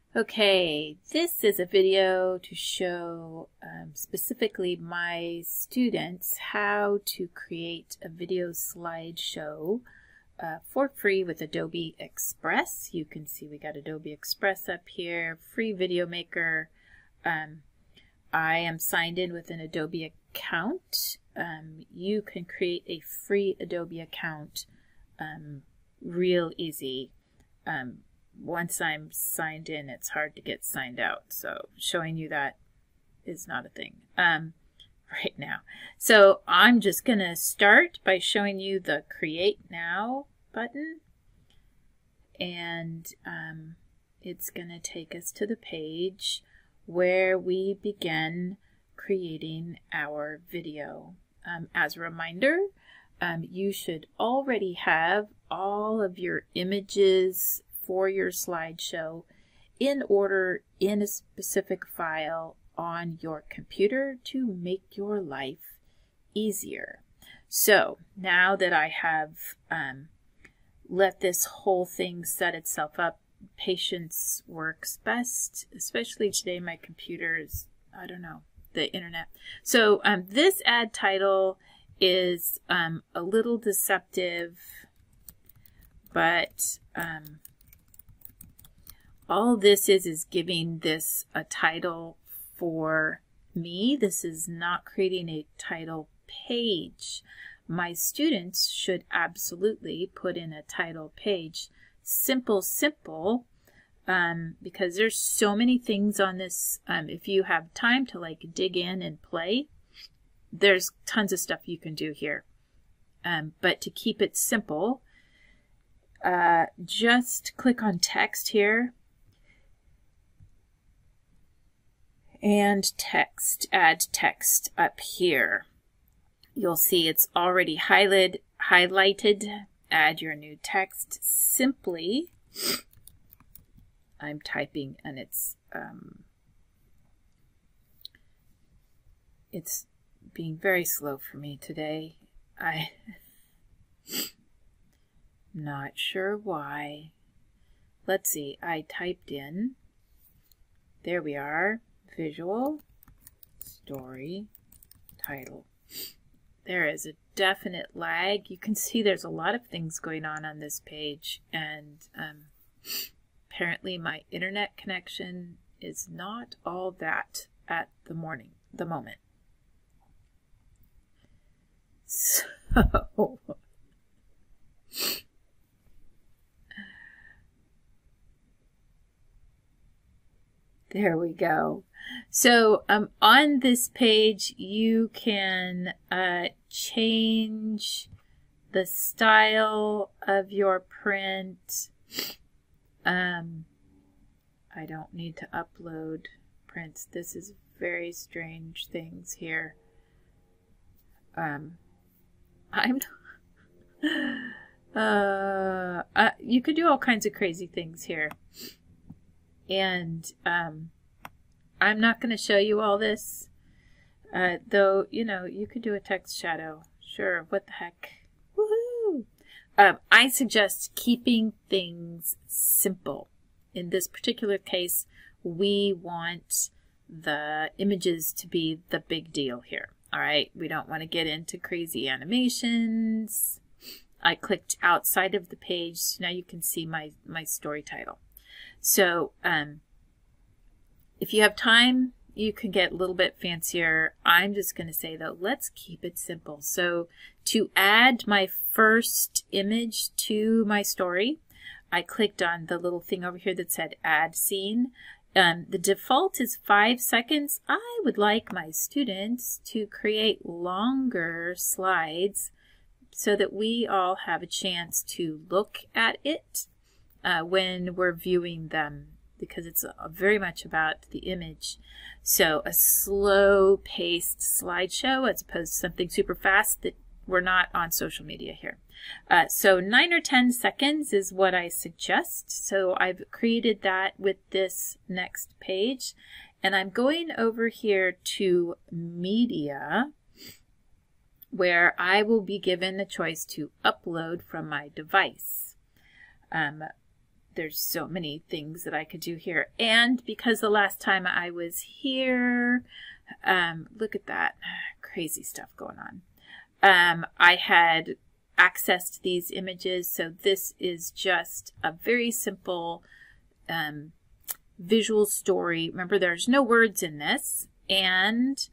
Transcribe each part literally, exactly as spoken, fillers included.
Okay, this is a video to show um, specifically my students how to create a video slideshow uh, for free with Adobe Express. You can see we got Adobe Express up here, free video maker. Um, I am signed in with an Adobe account. Um, you can create a free Adobe account um, real easy. Um, Once I'm signed in, it's hard to get signed out. So showing you that is not a thing um, right now. So I'm just going to start by showing you the Create Now button. And um, it's going to take us to the page where we begin creating our video. Um, as a reminder, um, you should already have all of your images for your slideshow in order in a specific file on your computer to make your life easier. So now that I have um, let this whole thing set itself up, patience works best, especially today my computer is, I don't know, the internet. So um, this ad title is um, a little deceptive, but um, all this is is giving this a title for me. This is not creating a title page. My students should absolutely put in a title page. Simple, simple, um, because there's so many things on this. Um, if you have time to like dig in and play, there's tons of stuff you can do here. Um, but to keep it simple, uh, just click on text here. And text, add text up here. You'll see it's already highlighted, highlighted. Add your new text simply. I'm typing and it's um, it's being very slow for me today. I'm not sure why. Let's see, I typed in, there we are. Visual, story, title. There is a definite lag. You can see there's a lot of things going on on this page, and um, apparently my internet connection is not all that at the morning, the moment. So there we go. So um, on this page, you can uh, change the style of your print. Um, I don't need to upload prints. This is very strange things here. Um, I'm. uh, uh, you could do all kinds of crazy things here. And um, I'm not going to show you all this, uh, though, you know, you could do a text shadow. Sure, what the heck. Woohoo! Um, I suggest keeping things simple. In this particular case, we want the images to be the big deal here. All right, we don't want to get into crazy animations. I clicked outside of the page, so now you can see my, my story title. So um, if you have time, you can get a little bit fancier. I'm just going to say, though, let's keep it simple. So to add my first image to my story, I clicked on the little thing over here that said Add Scene. Um, the default is five seconds. I would like my students to create longer slides so that we all have a chance to look at it Uh, when we're viewing them, because it's uh, very much about the image. So a slow-paced slideshow as opposed to something super fast that we're not on social media here. Uh, so nine or ten seconds is what I suggest. So I've created that with this next page. And I'm going over here to Media, where I will be given the choice to upload from my device. Um, there's so many things that I could do here. And because the last time I was here, um, look at that crazy stuff going on. Um, I had accessed these images, so this is just a very simple um, visual story. Remember, there's no words in this, and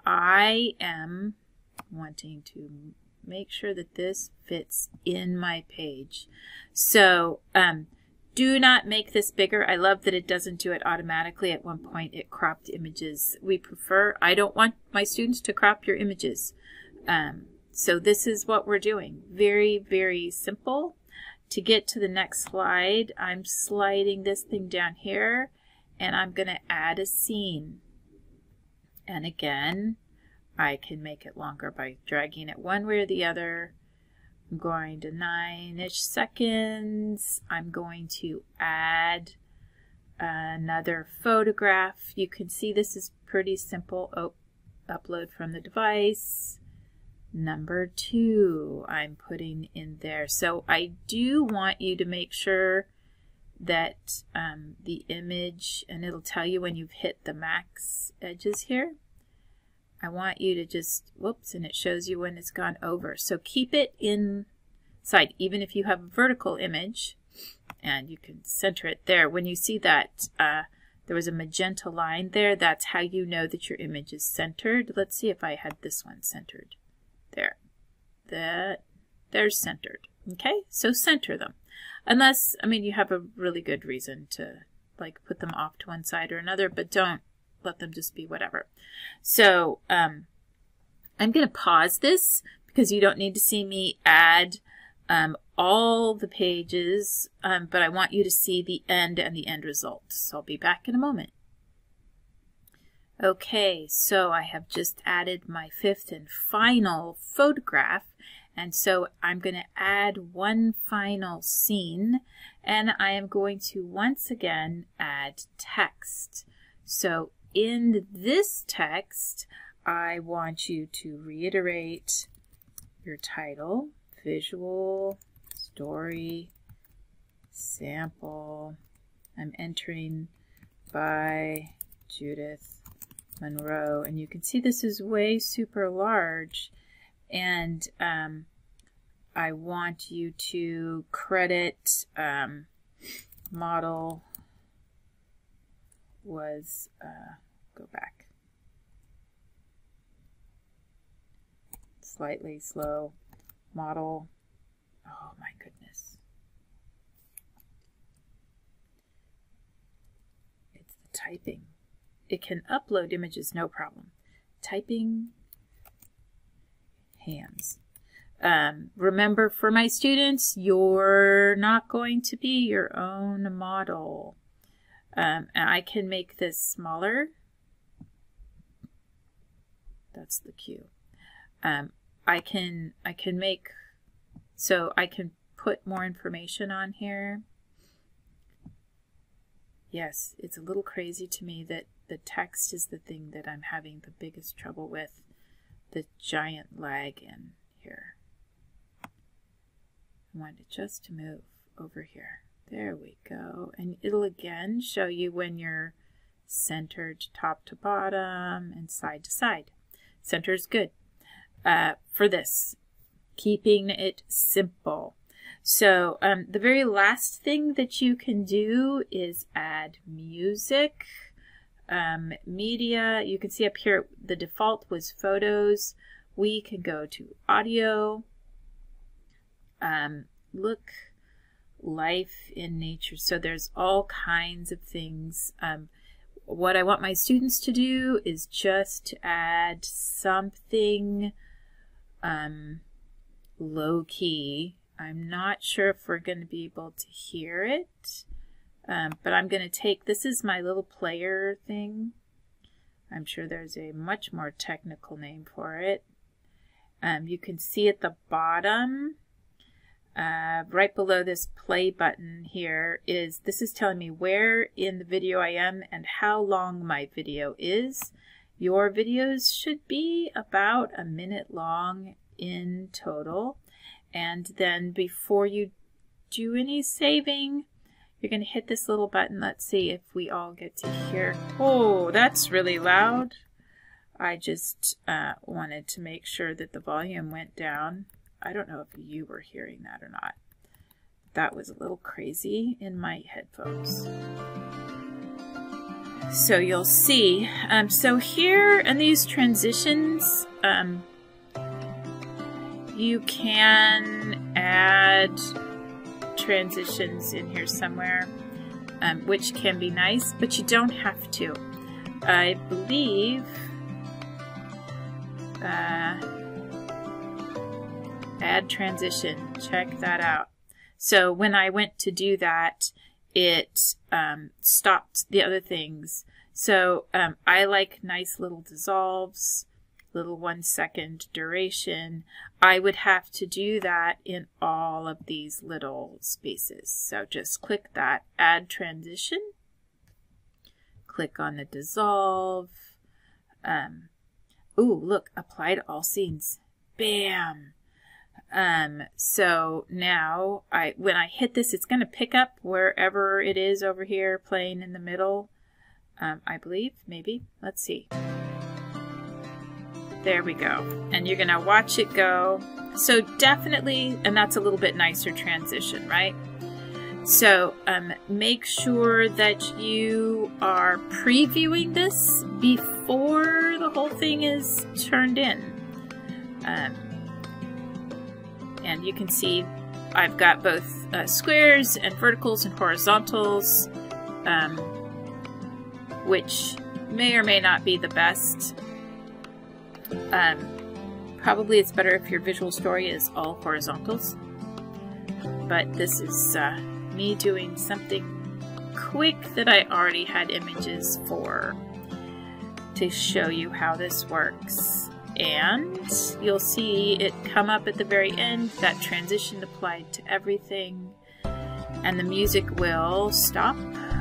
I am wanting to make sure that this fits in my page. So um, do not make this bigger. I love that it doesn't do it automatically. At one point it cropped images. We prefer, I don't want my students to crop your images. Um, so this is what we're doing. Very, very simple. To get to the next slide, I'm sliding this thing down here, and I'm going to add a scene. And again, I can make it longer by dragging it one way or the other. I'm going to nine-ish seconds. I'm going to add another photograph. You can see this is pretty simple. Oh, upload from the device. Number two, I'm putting in there. So I do want you to make sure that um, the image, and it'll tell you when you've hit the max edges here. I want you to just, whoops, and it shows you when it's gone over. So keep it inside, even if you have a vertical image, and you can center it there. When you see that uh, there was a magenta line there, that's how you know that your image is centered. Let's see if I had this one centered. There. That, they're centered. Okay, so center them. Unless, I mean, you have a really good reason to like put them off to one side or another, but don't let them just be whatever. So um, I'm going to pause this because you don't need to see me add um, all the pages, um, but I want you to see the end and the end result. So I'll be back in a moment. Okay, so I have just added my fifth and final photograph, and so I'm going to add one final scene, and I am going to once again add text. So in this text, I want you to reiterate your title, visual, story, sample. I'm entering by Judith Monroe, and you can see this is way super large, and um, I want you to credit um, model was uh, go back slightly slow model. Oh my goodness, it's the typing. It can upload images, no problem. Typing hands. Um, remember, for my students, you're not going to be your own model. Um, and I can make this smaller. That's the cue. Um, I can I can make so I can put more information on here. Yes, it's a little crazy to me that the text is the thing that I'm having the biggest trouble with, the giant lag in here. I want it just to move over here. There we go. And it'll again show you when you're centered top to bottom and side to side. Center is good uh, for this, keeping it simple. So um, the very last thing that you can do is add music, um, media. You can see up here the default was photos. We can go to audio, um, look, life in nature. So there's all kinds of things. Um, what I want my students to do is just to add something um, low-key. I'm not sure if we're going to be able to hear it, um, but I'm going to take, this is my little player thing. I'm sure there's a much more technical name for it. Um, you can see at the bottom, uh, right below this play button here, is this is telling me where in the video I am and how long my video is. Your videos should be about a minute long in total. And then before you do any saving, you're going to hit this little button. Let's see if we all get to hear. Oh, that's really loud. I just uh, wanted to make sure that the volume went down. I don't know if you were hearing that or not. That was a little crazy in my headphones. So you'll see. Um, so here in these transitions, um, you can add transitions in here somewhere, um, which can be nice, but you don't have to. I believe uh, add transition, check that out. So when I went to do that, it um, stopped the other things. So um, I like nice little dissolves, little one second duration. I would have to do that in all of these little spaces. So just click that add transition, click on the dissolve. Um, ooh, look, apply to all scenes. Bam! Um, so now I, when I hit this, it's going to pick up wherever it is over here playing in the middle. Um, I believe, maybe, let's see. There we go. And you're going to watch it go. So definitely, and that's a little bit nicer transition, right? So um, make sure that you are previewing this before the whole thing is turned in. Um, And you can see I've got both uh, squares and verticals and horizontals, um, which may or may not be the best. Um, probably it's better if your visual story is all horizontals. But this is uh, me doing something quick that I already had images for to show you how this works. And you'll see it come up at the very end, that transition applied to everything, and the music will stop,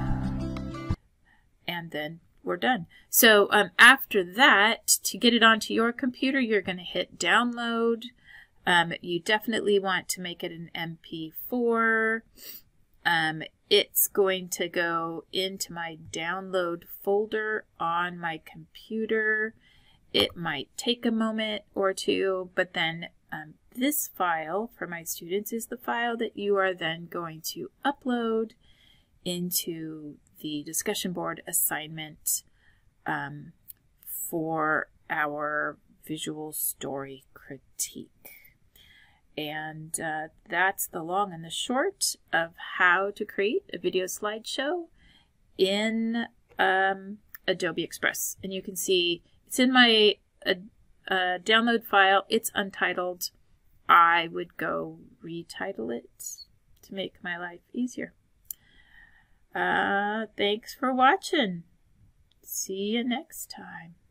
and then we're done. So um, after that, to get it onto your computer, you're going to hit download. Um, you definitely want to make it an M P four. Um, it's going to go into my download folder on my computer. It might take a moment or two, but then um, this file for my students is the file that you are then going to upload into the discussion board assignment um, for our visual story critique. And uh, that's the long and the short of how to create a video slideshow in um, Adobe Express. And you can see it's in my uh, uh, download file. It's untitled. I would go retitle it to make my life easier. Uh, thanks for watching. See you next time.